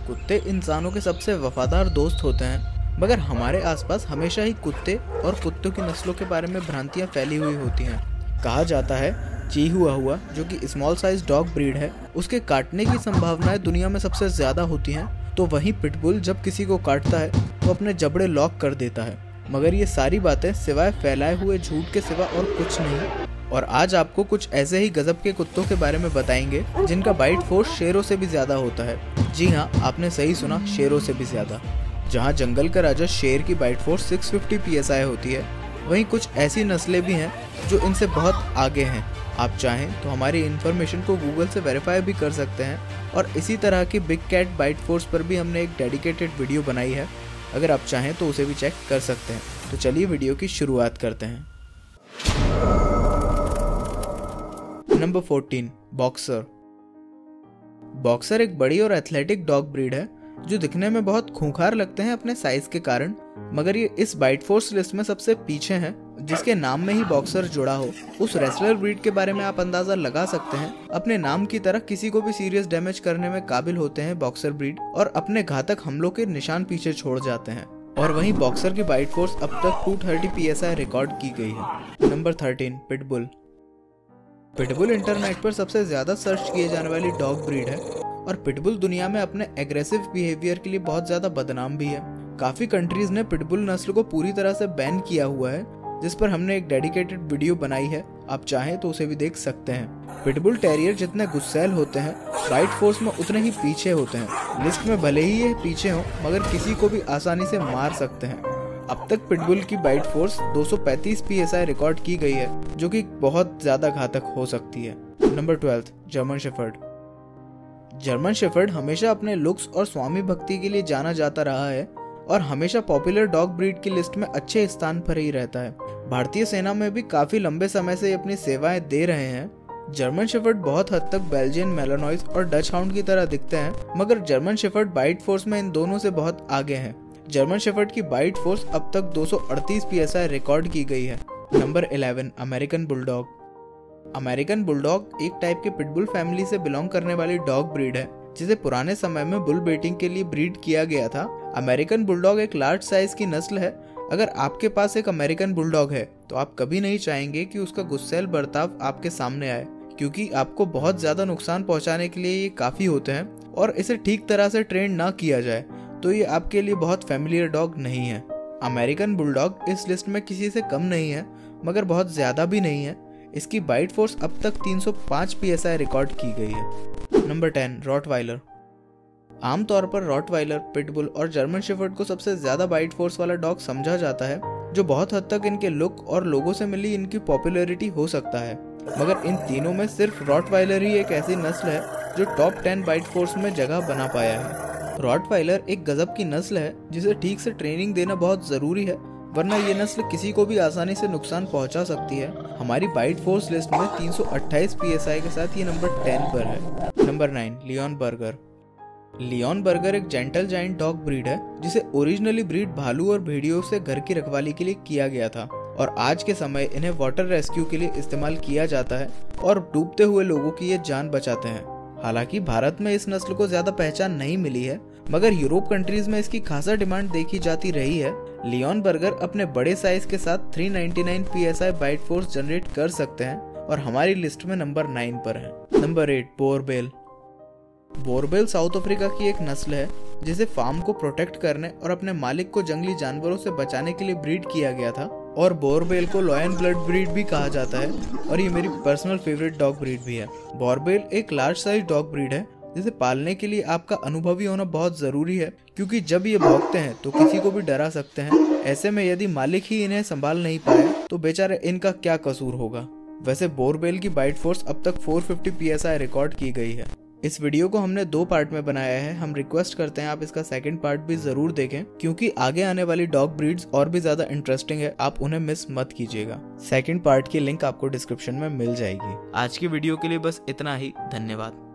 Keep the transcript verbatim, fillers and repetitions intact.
कुत्ते इंसानों के सबसे वफादार दोस्त होते हैं, मगर हमारे आसपास हमेशा ही कुत्ते और कुत्तों की नस्लों के बारे में भ्रांतियां फैली हुई होती हैं। कहा जाता है चिहुआहुआ, जो कि स्मॉल साइज डॉग ब्रीड है, उसके काटने की संभावनाएं दुनिया में सबसे ज़्यादा होती हैं, तो वहीं पिटबुल जब किसी को काटता है तो अपने जबड़े लॉक कर देता है। मगर ये सारी बातें सिवाय फैलाए हुए झूठ के सिवा और कुछ नहीं। और आज आपको कुछ ऐसे ही गजब के कुत्तों के बारे में बताएंगे जिनका बाइट फोर्स शेरों से भी ज़्यादा होता है। जी हाँ, आपने सही सुना, शेरों से भी ज़्यादा। जहाँ जंगल का राजा शेर की बाइट फोर्स छह सौ पचास पी एस आई होती है, वहीं कुछ ऐसी नस्लें भी हैं जो इनसे बहुत आगे हैं। आप चाहें तो हमारी इन्फॉर्मेशन को गूगल से वेरीफाई भी कर सकते हैं और इसी तरह की बिग कैट बाइट फोर्स पर भी हमने एक डेडिकेटेड वीडियो बनाई है। अगर आप चाहें तो उसे भी चेक कर सकते हैं। तो चलिए वीडियो की शुरुआत करते हैं। नंबर चौदह, बॉक्सर। बॉक्सर एक बड़ी और एथलेटिक डॉग ब्रीड है जो दिखने में बहुत खूंखार लगते हैं अपने साइज के कारण, मगर ये इस बाइट फोर्स लिस्ट में सबसे पीछे हैं। जिसके नाम में ही बॉक्सर जुड़ा हो, उस रेसलर ब्रीड के बारे में आप अंदाजा लगा सकते हैं। अपने नाम की तरह किसी को भी सीरियस डैमेज करने में काबिल होते हैं बॉक्सर ब्रीड, और अपने घातक हमलों के निशान पीछे छोड़ जाते हैं। और वहीं बॉक्सर की बाइट फोर्स अब तक दो सौ तीस पी एस आई रिकॉर्ड की गई है। नंबर तेरह, पिटबुल। पिटबुल इंटरनेट पर सबसे ज्यादा सर्च किए जाने वाली डॉग ब्रीड है और पिटबुल दुनिया में अपने एग्रेसिव बिहेवियर के लिए बहुत ज्यादा बदनाम भी है। काफी कंट्रीज ने पिटबुल नस्ल को पूरी तरह से बैन किया हुआ है, जिस पर हमने एक डेडिकेटेड वीडियो बनाई है। आप चाहें तो उसे भी देख सकते हैं। पिटबुल टेरियर जितने गुस्सैल होते हैं, बाइट फोर्स में उतने ही पीछे होते हैं। लिस्ट में भले ही ये पीछे हों, मगर किसी को भी आसानी से मार सकते हैं। अब तक पिटबुल की बाइट फोर्स दो सौ पैंतीस पी एस आई रिकॉर्ड की गई है, जो कि बहुत ज्यादा घातक हो सकती है। नंबर बारह, जर्मन शेफर्ड। जर्मन शेफर्ड हमेशा अपने लुक्स और स्वामी भक्ति के लिए जाना जाता रहा है और हमेशा पॉपुलर डॉग ब्रीड की लिस्ट में अच्छे स्थान पर ही रहता है। भारतीय सेना में भी काफी लंबे समय से अपनी सेवाएं दे रहे हैं। जर्मन शेफर्ड बहुत हद तक बेल्जियन मैलोनॉइज और डच हाउंड की तरह दिखते हैं, मगर जर्मन शेफर्ड बाइट फोर्स में इन दोनों से बहुत आगे हैं। जर्मन शेफर्ड की बाइट फोर्स अब तक दो सौ अड़तीस पी एस आई रिकॉर्ड की गई है। नंबर ग्यारह, अमेरिकन बुलडॉग। अमेरिकन बुलडॉग एक टाइप के पिटबुल फैमिली से बिलोंग करने वाली डॉग ब्रीड है, जिसे पुराने समय में बुल बेटिंग के लिए ब्रीड किया गया था। अमेरिकन बुलडॉग एक लार्ज साइज की नस्ल है। अगर आपके पास एक अमेरिकन बुलडॉग है तो आप कभी नहीं चाहेंगे कि उसका गुस्सैल बर्ताव आपके सामने आए, क्योंकि आपको बहुत ज्यादा नुकसान पहुंचाने के लिए ये काफी होते हैं। और इसे ठीक तरह से ट्रेन ना किया जाए तो ये आपके लिए बहुत फैमिलियर डॉग नहीं है। अमेरिकन बुलडॉग इस लिस्ट में किसी से कम नहीं है, मगर बहुत ज्यादा भी नहीं है। इसकी बाइट फोर्स अब तक तीन सौ पाँच पी एस आई रिकॉर्ड की गई है। नंबर दस, रॉटवाइलर। आमतौर पर रॉटवाइलर, पिटबुल और जर्मन शेफर्ड को सबसे ज्यादा बाइट फोर्स वाला डॉग समझा जाता है, जो बहुत हद तक इनके लुक और लोगों से मिली इनकी पॉपुलैरिटी हो सकता है। मगर इन तीनों में सिर्फ रॉटवाइलर ही एक ऐसी नस्ल है जो टॉप टेन बाइट फोर्स में जगह बना पाया है। रॉटवाइलर एक गजब की नस्ल है जिसे ठीक से ट्रेनिंग देना बहुत जरूरी है, वरना ये नस्ल किसी को भी आसानी से नुकसान पहुंचा सकती है। हमारी बाइट फोर्स लिस्ट में तीन सौ अट्ठाईस पी एस आई के साथ ये नंबर दस पर है। नंबर नौ, लियोन बर्गर। लियोन बर्गर एक जेंटल जायंट डॉग ब्रीड है, जिसे ओरिजिनली ब्रीड भालू और भेड़ियों से घर की रखवाली के लिए किया गया था और आज के समय इन्हें वाटर रेस्क्यू के लिए इस्तेमाल किया जाता है और डूबते हुए लोगों की ये जान बचाते हैं। हालांकि भारत में इस नस्ल को ज्यादा पहचान नहीं मिली है, मगर यूरोप कंट्रीज में इसकी खासा डिमांड देखी जाती रही है। लियोन बर्गर अपने बड़े साइज के साथ तीन सौ निन्यानवे P S I bite force generate कर सकते हैं और हमारी लिस्ट में नंबर नौ पर है। नंबर आठ, बोरबेल। बोरबेल साउथ अफ्रीका की एक नस्ल है जिसे फार्म को प्रोटेक्ट करने और अपने मालिक को जंगली जानवरों से बचाने के लिए ब्रीड किया गया था। और बोरबेल को लॉयन ब्लड ब्रीड भी कहा जाता है और ये मेरी पर्सनल फेवरेट डॉग ब्रीड भी है। बोरबेल एक लार्ज साइज डॉग ब्रीड है जिसे पालने के लिए आपका अनुभवी होना बहुत जरूरी है, क्योंकि जब ये भौंकते हैं तो किसी को भी डरा सकते हैं। ऐसे में यदि मालिक ही इन्हें संभाल नहीं पाए तो बेचारे इनका क्या कसूर होगा। वैसे बोरबेल की बाइट फोर्स अब तक चार सौ पचास पी एस आई रिकॉर्ड की गई है। इस वीडियो को हमने दो पार्ट में बनाया है। हम रिक्वेस्ट करते हैं आप इसका सेकंड पार्ट भी जरूर देखें, क्योंकि आगे आने वाली डॉग ब्रीड्स और भी ज्यादा इंटरेस्टिंग है। आप उन्हें मिस मत कीजिएगा। सेकंड पार्ट की लिंक आपको डिस्क्रिप्शन में मिल जाएगी। आज की वीडियो के लिए बस इतना ही। धन्यवाद।